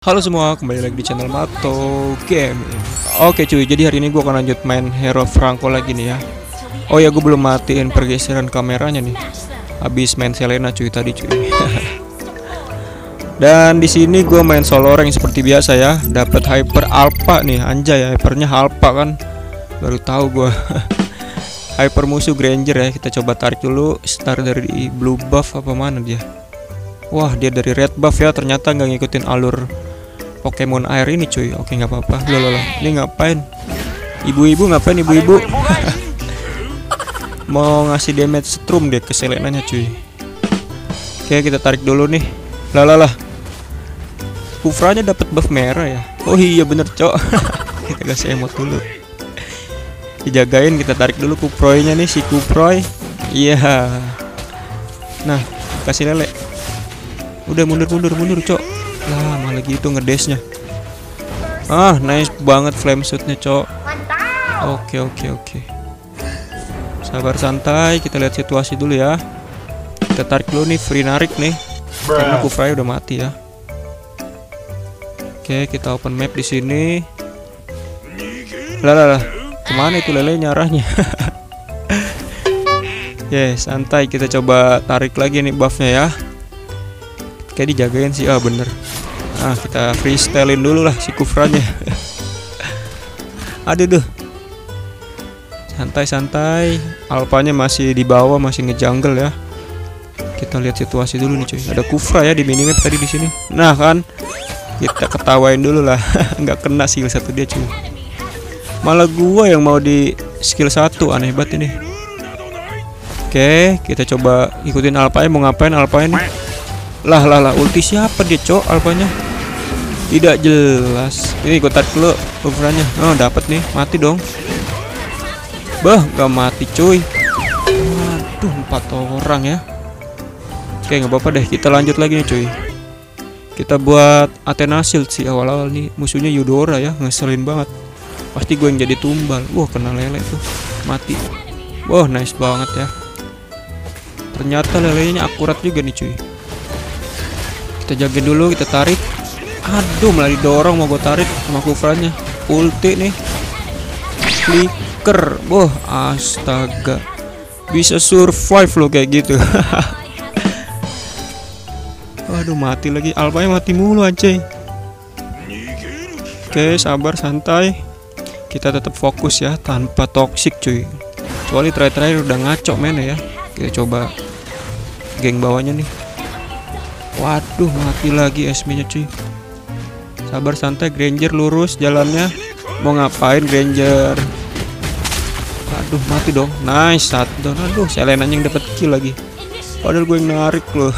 Halo semua, kembali lagi di channel Mato Game. Oke cuy, jadi hari ini gue akan lanjut main Hero Franco lagi nih ya. Oh ya, gue belum matiin pergeseran kameranya nih. Habis main Selena cuy tadi cuy. Dan di sini gue main solo rank seperti biasa ya. Dapat hyper alpha nih, anjay hypernya alpha kan. Baru tahu gue. Hyper musuh Granger ya. Kita coba tarik dulu. Start dari blue buff apa mana dia? Wah, dia dari red buff ya. Ternyata nggak ngikutin alur Pokemon air ini cuy. Oke, nggak apa-apa. Loh. Ini ngapain? Ibu-ibu ngapain ibu-ibu? Mau ngasih damage strum deh ke Selenanya cuy. Oke, kita tarik dulu nih. Lah. Kufranya dapat buff merah ya. Oh iya bener cok. Kita kasih emot dulu. Dijagain, kita tarik dulu Kuproynya nih, si Kuproy. Iya. Nah, kasih lele. Udah mundur cok. Lah malah gitu ngedesnya. Ah nice banget flame shootnya cok. Oke. Sabar santai, kita lihat situasi dulu ya. Kita tarik dulu nih, free narik nih. Karena Kufray udah mati ya. Oke, kita open map di sini. Lah. Kemana itu lelenya arahnya? Santai, kita coba tarik lagi nih buffnya ya. Kayak dijagain sih, bener. Nah, kita freestylein dulu lah si Kufranya. Aduh. Santai. Alpanya masih di bawah, masih ngejungle ya. Kita lihat situasi dulu nih cuy. Ada Kufra ya di minimap tadi di sini. Nah kan, kita ketawain dulu lah. Nggak kena skill 1 dia cuy. Malah gua yang mau di skill 1, aneh banget ini. Oke, kita coba ikutin alpanya. Mau ngapain alpanya nih? Lah, ulti siapa dia cok alpanya? Tidak jelas. Ini gue tarik dulu Kufranya. Oh dapat nih, mati dong. Bah, gak mati cuy. Aduh, 4 orang ya. Oke, nggak apa-apa deh, kita lanjut lagi nih cuy. Kita buat Athena Shield sih awal-awal nih. Musuhnya Eudora ya, ngeselin banget. Pasti gue yang jadi tumbal. Wah, kena lele tuh, mati. Wah, nice banget ya. Ternyata lelenya akurat juga nih cuy. Kita jagain dulu, kita tarik. Aduh, malah didorong mau gue tarik sama Kufranya. Ulti nih, flicker. Wah, astaga, bisa survive loh kayak gitu. Waduh, mati lagi. Alpanya mati mulu anjay. Oke, sabar santai. Kita tetap fokus ya, tanpa toxic cuy. Kecuali terakhir udah ngaco mainnya ya. Kita coba geng bawahnya nih. Waduh, mati lagi SB-nya cuy. Sabar santai, Granger lurus jalannya. Mau ngapain Granger? Aduh, mati dong. Nice, satu. Aduh, Selena yang dapat kill lagi. Padahal gue yang narik loh.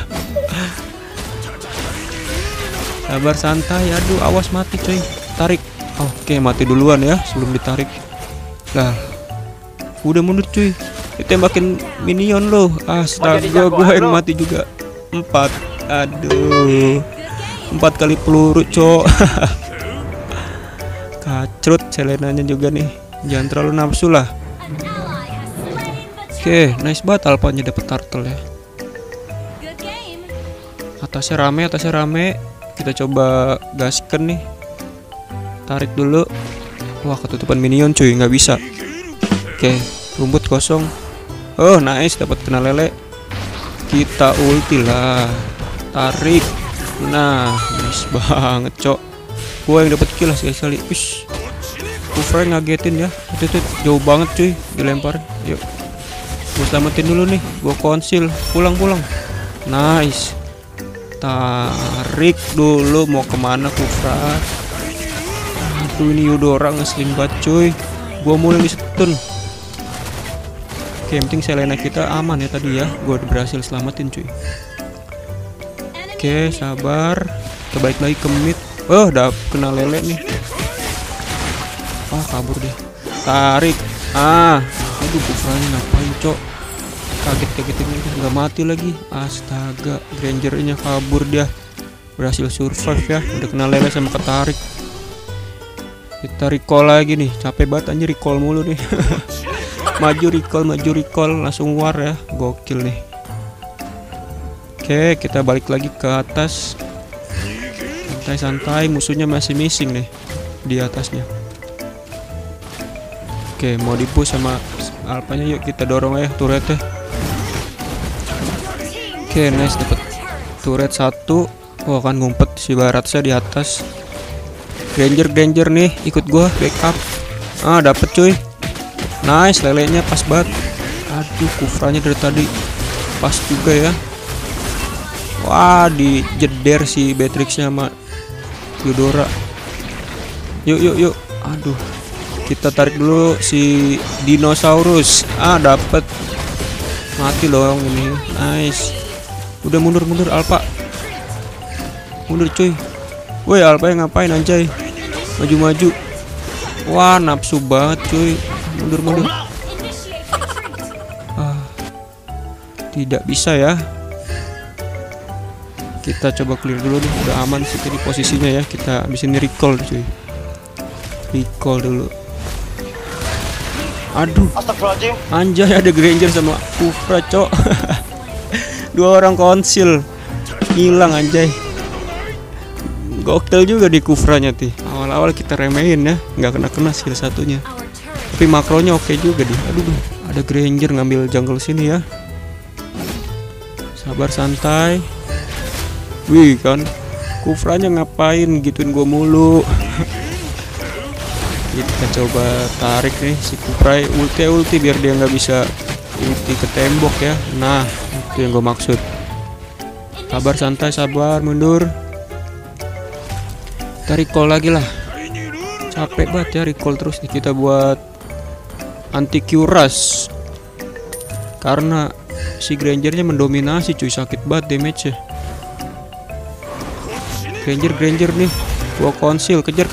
Sabar santai. Aduh, awas mati cuy. Tarik. Oke, mati duluan ya sebelum ditarik. Lah, udah mundur cuy. Ditembakin minion loh. Astaga, gue yang mati juga. 4. Aduh, 4 kali peluru cok. Kacrut Selenanya juga nih. Jangan terlalu nafsu lah. Oke, nice banget alpanya dapat turtle ya. Atasnya rame. Kita coba gasken nih. Tarik dulu. Wah, ketutupan minion cuy, nggak bisa. Oke, rumput kosong. Oh nice, dapat kena lele. Kita ulti lah. Tarik. Nah, nice banget cok. Gua yang dapat kill lah sekali. Wish. Kufra ngagetin ya. Itu jauh banget cuy, dilempar. Yuk. Gua selamatin dulu nih. Gua konsil. Pulang. Nice. Tarik dulu, mau kemana Kufra? Aduh, ini Eudora ngeselin banget cuy. Gua mulai di stun. Oke, yang penting Selena kita aman ya tadi ya. Gua berhasil selamatin cuy. Oke, sabar. Kita balik lagi ke mid. Oh, udah kena lele nih. Kabur deh. Tarik. Aduh, Kufranya ngapain cok? Kaget ini nggak mati lagi. Astaga, Grangernya kabur dia. Berhasil survive ya. Udah kena lele sama ketarik. Kita recall lagi nih. Capek banget anjir recall mulu nih. maju recall langsung war ya. Gokil nih. Oke, kita balik lagi ke atas. Santai-santai, musuhnya masih missing nih di atasnya. Oke, mau dipush sama alpanya, yuk kita dorong ya turretnya. Oke, nice, dapat turret 1. Wah, kan ngumpet si Baratsa di atas. Granger nih, ikut gua backup. Dapet cuy. Nice, lelenya pas banget. Aduh, kufranya dari tadi pas juga ya. Wah, dijeder si Beatrixnya sama Eudora. Yuk. Aduh, kita tarik dulu si dinosaurus. Dapet. Mati dong ini. Nice. Udah mundur Alpha. Mundur cuy. Woi, Alpha yang ngapain anjay? Maju. Wah, nafsu banget cuy. Mundur. Tidak bisa ya. Kita coba clear dulu nih. Udah aman sih tadi posisinya ya. Kita habisin recall cuy. Recall dulu. Aduh, anjay, ada Granger sama Kufra cok. 2 orang konsil hilang anjay. Goktel juga di Kufranya tuh. Awal-awal kita remehin ya, nggak kena skill satunya. Tapi makronya oke juga dia. Aduh, ada Granger ngambil jungle sini ya. Sabar, santai. Wih kan, Kufranya ngapain gituin gue mulu. Kita coba tarik nih si Kufra, ulti biar dia nggak bisa ulti ke tembok ya. Nah, itu yang gue maksud. Sabar, santai, sabar, mundur. Kita recall lagi lah. Capek banget ya recall terus nih. Kita buat anti Q-Rush karena si Grangernya mendominasi cuy, sakit banget damage-nya. Granger nih, gua konsil, kejar.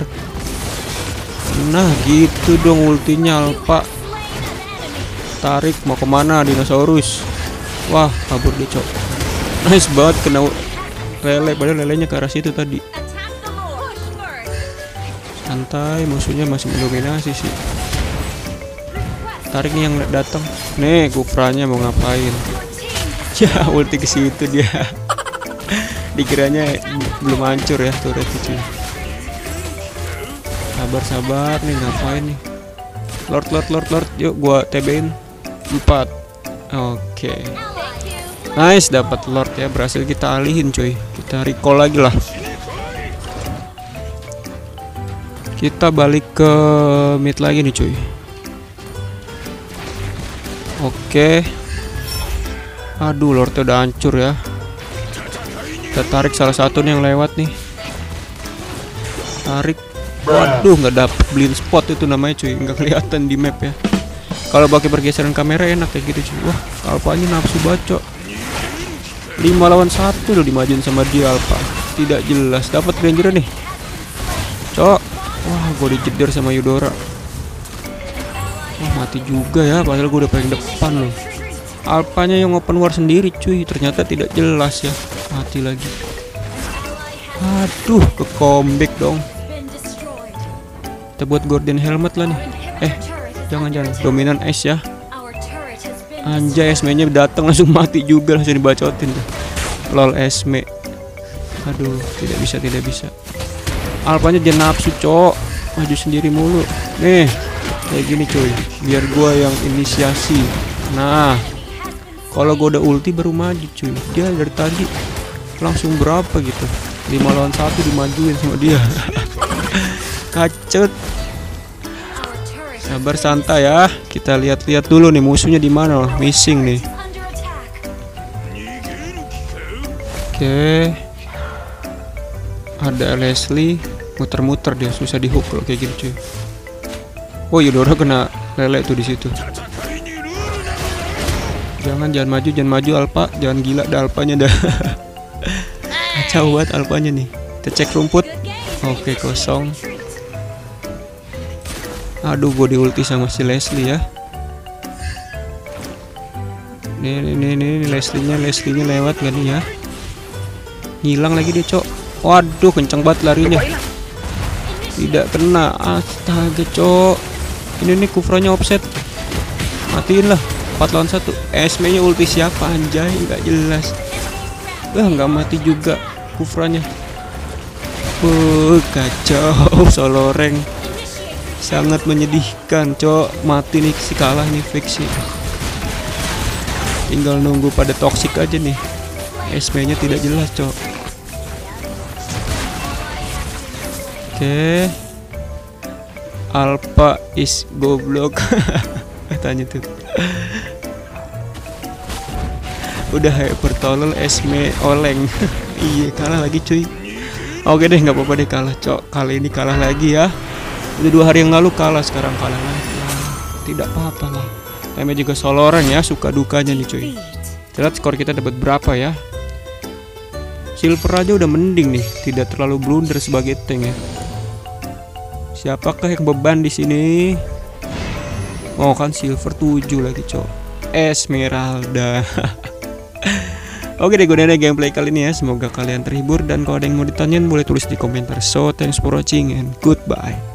Nah gitu dong ultinya Alpha. Tarik, mau kemana dinosaurus? Wah, kabur dia cok. Nice banget, kena lele, padahal lelenya ke arah situ tadi. Santai, musuhnya masih mendominasi sih. Tarik nih yang datang. Nih, Kufranya mau ngapain? Ya, ulti ke situ dia. Dikiranya belum hancur ya turret itu. Sabar nih, ngapain nih? Lord. Yuk gua TB-in 4. Oke. Nice, dapat Lord ya, berhasil kita alihin cuy. Kita recall lagi lah. Kita balik ke mid lagi nih cuy. Oke. Aduh, Lordnya udah hancur ya. Kita tarik salah satu nih yang lewat nih. Tarik. Waduh, nggak dapet blind spot itu namanya cuy, nggak kelihatan di map ya. Kalau pakai pergeseran kamera enak kayak gitu cuy. Wah, Alpha-nya nafsu bacok. 5 lawan 1 udah dimajuin sama dia Alpha. Tidak jelas. Dapat Granger nih. Cok. Wah, gue dijeder sama Eudora. Wah, mati juga ya, padahal gue udah paling depan loh. Alpha-nya yang open war sendiri cuy, ternyata tidak jelas ya. Mati lagi. Aduh, ke comeback dong. Kita buat Golden Helmet lah nih. Jangan dominan Ice ya. Anjay, Esme-nya datang langsung mati juga, langsung dibacotin tuh. Lol, Esme. Aduh, tidak bisa. Alpha-nya dia nafsu cok, maju sendiri mulu. Nih, kayak gini cuy, biar gua yang inisiasi. Nah, kalau gua udah ulti baru maju cuy. Dia dari tadi langsung berapa gitu, 5 lawan 1 dimajuin sama dia. Kacet. Sabar, santai ya. Kita lihat-lihat dulu nih musuhnya di mana. Missing nih. Oke. Ada Leslie, muter-muter dia, susah dihook kalau kayak gitu cuy. Oh, Eudora kena lele tuh di situ. Jangan maju Alpha, jangan gila dah Alpanya dah. Kacau banget Alpanya nih. Kita cek rumput. Oke, kosong. Aduh, gue di ulti sama si Leslie ya. Nih Leslie-nya lewat gak nih ya? Hilang lagi dia cok. Waduh, kenceng banget larinya. Tidak kena. Astaga cok. Ini nih Kufranya offset. Matiin lah. 4 lawan 1. Esme-nya ulti siapa anjay, nggak jelas. Nggak mati juga Kufranya. Kacau. Solo rank sangat menyedihkan, cok. Mati nih si kalah nih fix sih. Tinggal nunggu pada toxic aja nih. SP-nya tidak jelas, cok. Oke. Alpha is goblok. Katanya tuh. Udah hyper tolol Esme oleng. Iya, kalah lagi cuy. Oke deh, nggak apa-apa deh kalah, cok. Kali ini kalah lagi ya. Udah 2 hari yang lalu kalah, sekarang kalah lagi. Tidak apa-apa lah. Namanya juga solo orang ya, suka dukanya nih cuy. Lihat skor kita dapat berapa ya. Silver aja udah mending nih, tidak terlalu blunder sebagai tank ya. Siapakah yang beban di sini? Oh kan silver 7 lagi, cok. Esmeralda. Oke deh, gue udah gameplay kali ini ya. Semoga kalian terhibur, dan kalau ada yang mau ditanyain boleh tulis di komentar. So thanks for watching and goodbye.